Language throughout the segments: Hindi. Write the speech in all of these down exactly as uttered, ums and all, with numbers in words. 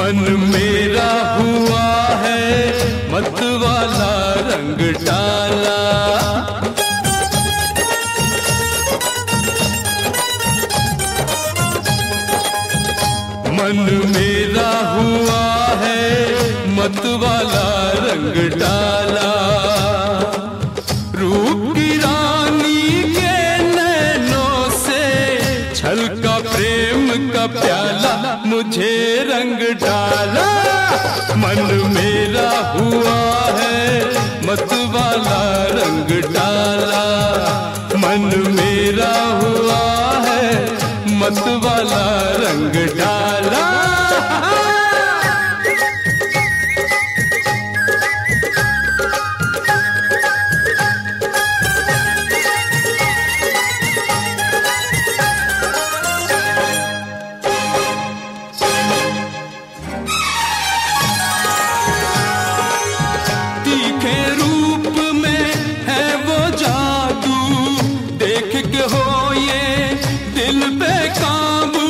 मन मेरा हुआ है मत वाला रंग डाला। मन मेरा हुआ है मत वाला रंग डाला। रूप की रानी के नैनों से छलका प्रेम का प्याला, मुझे रंग डाला। मन मेरा हुआ है मत वाला रंग डाला। मन मेरा हुआ है मत वाला रंग डाला। तीखे रूप में है वो जादू, देख के हो ये दिल पे काबू।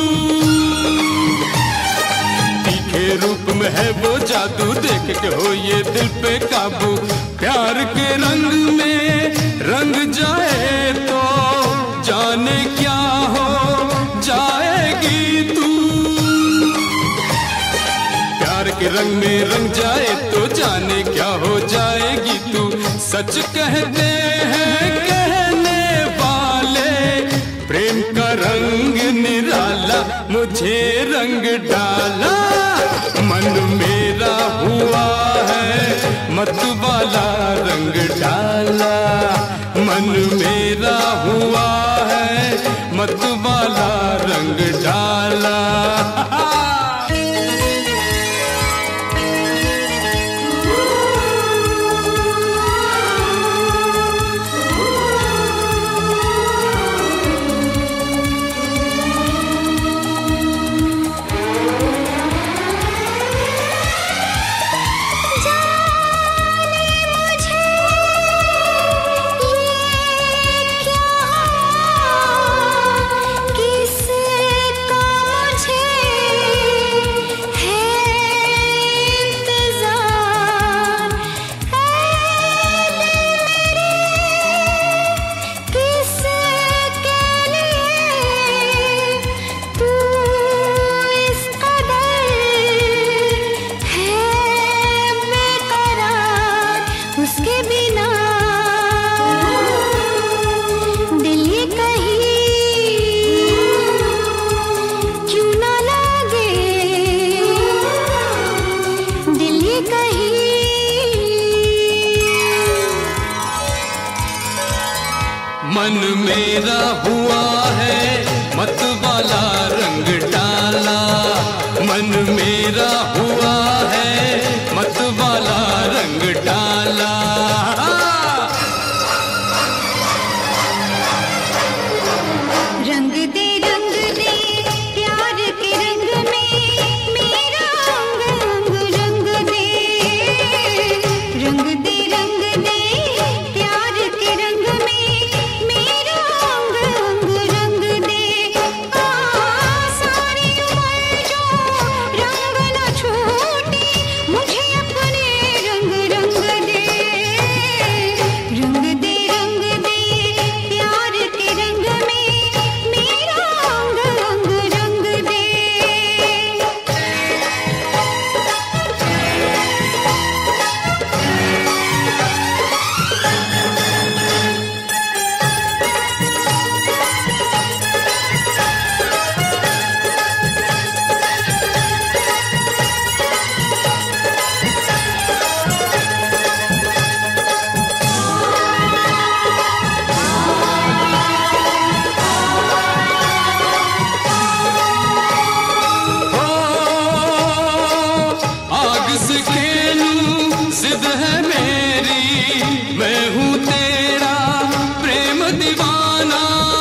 तीखे रूप में है वो जादू, देख के हो ये दिल पे काबू। प्यार के रंग में रंग जाए तो जाने क्या हो जाएगी तू। प्यार के रंग में रंग जाए तो जाने क्या हो जाएगी तू। सच कहते हैं कहने वाले, प्रेम का रंग निराला, मुझे रंग डाला। मन मेरा हुआ है मत वाला रंग डाला। मन मेरा हुआ है मत वाला रंग डाला। मन मेरा हुआ है मत वाला रंग डाला। मन मेरा हुआ है मत वाला रंग डाला। रंग दे रंग दे प्यार के रंग में मेरा अंग अंग रंग दे। रंग दे रंग दे प्यार के रंग में मेरा अंग अंग रंग दे। आ सारी उम्र जो रंग न छूटे, मुझे अपने रंग रंग दे। रंग दे रंग दे प्यार के रंग में मेरा अंग अंग रंग दे। हो आग से खेलूं जिद है मेरी, मैं हूँ तेरा प्रेम दीवाना।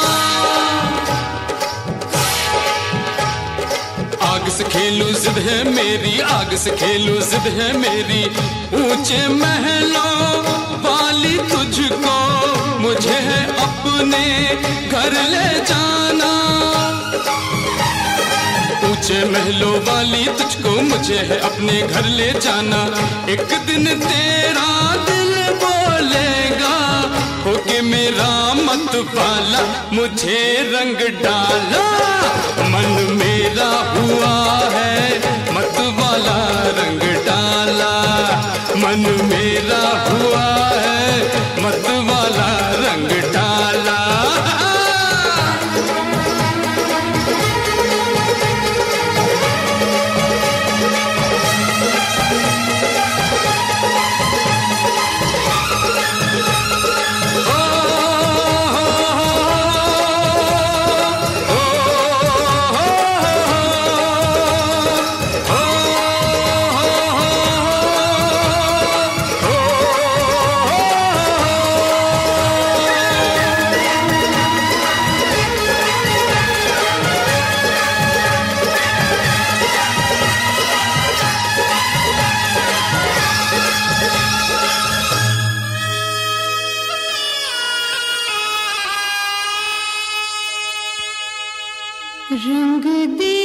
आग से खेलूं जिद है मेरी, आग से खेलूं जिद है मेरी। ऊंचे महलों वाली तुझको मुझे है अपने घर ले जाना। ऊंचे महलों वाली तुझको मुझे है अपने घर ले जाना। एक दिन तेरा दिल बोलेगा होके मेरा मत वाला, मुझे रंग डाला। मन मेरा हुआ है मत वाला, रंग डाला। मन मेरा हुआ है मत वाला, रंग डाला। रंग दे